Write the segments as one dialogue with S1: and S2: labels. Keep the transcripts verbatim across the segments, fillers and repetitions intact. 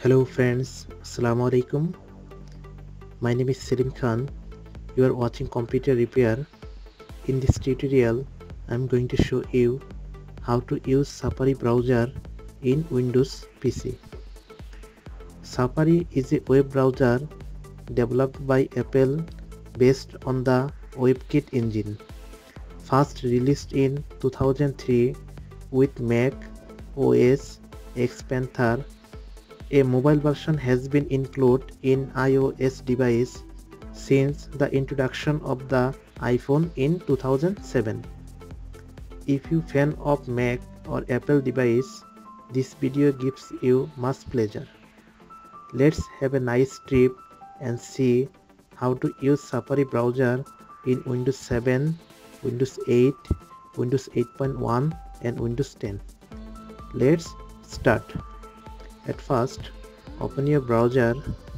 S1: Hello friends, Assalamu alaikum. My name is Selim Khan. You are watching Computer Repair. In this tutorial, I am going to show you how to use Safari browser in Windows P C. Safari is a web browser developed by Apple based on the WebKit engine, first released in two thousand three with Mac O S X Panther. A mobile version has been included in iOS device since the introduction of the iPhone in two thousand seven. If you fan of Mac or Apple device, this video gives you much pleasure. Let's have a nice trip and see how to use Safari browser in Windows seven, Windows eight, Windows eight point one and Windows ten. Let's start. At first, open your browser,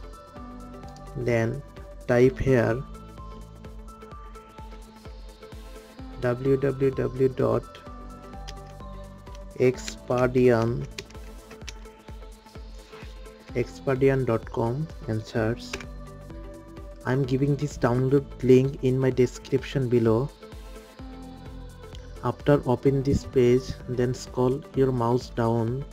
S1: then type here w w w dot expedian dot com and search. I'm giving this download link in my description below. After open this page, then scroll your mouse down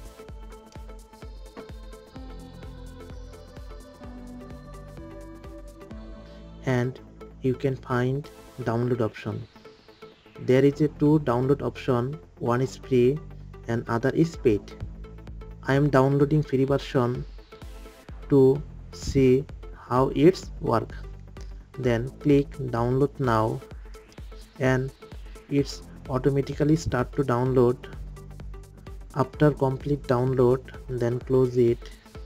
S1: and you can find download option. There is a two download option, one is free and other is paid. I am downloading free version to see how it's work. Then click download now and it's automatically start to download. After complete download, then close it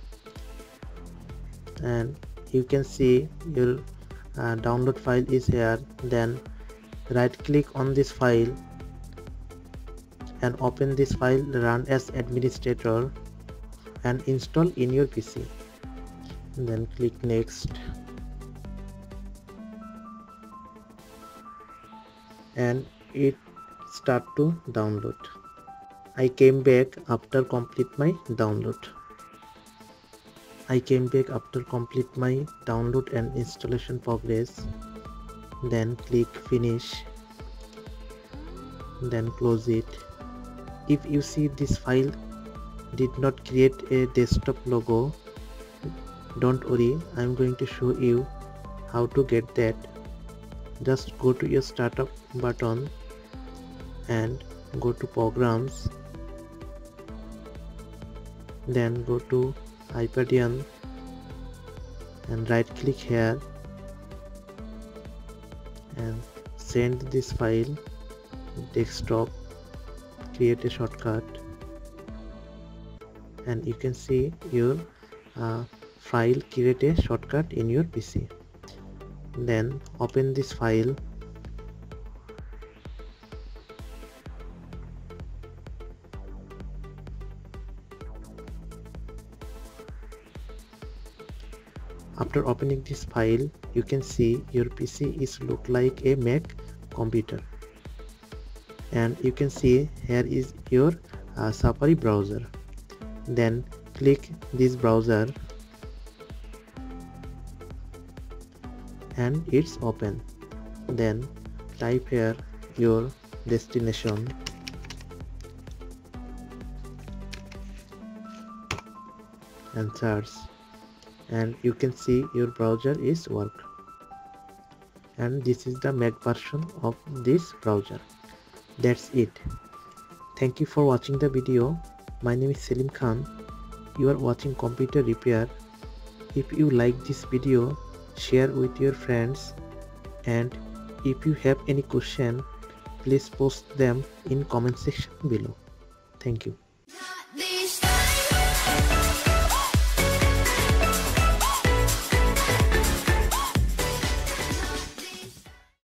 S1: and you can see your Uh, download file is here. Then right click on this file and open this file, run as administrator and install in your P C. Then click next and it start to download. I came back after complete my download. I came back after complete my download and installation progress. Then click finish, then close it. If you see this file did not create a desktop logo, don't worry, I'm going to show you how to get that. Just go to your startup button and go to programs, then go to Expedian and right click here and send this file desktop, create a shortcut and you can see your uh, file create a shortcut in your P C. Then open this file After opening this file, you can see your P C is look like a Mac computer and you can see here is your uh, Safari browser. Then click this browser and it's open. Then type here your destination and search and you can see your browser is work. And this is the Mac version of this browser. That's it. Thank you for watching the video. My name is Selim Khan. You are watching Computer Repair. If you like this video, share with your friends, and if you have any question, please post them in comment section below. Thank you.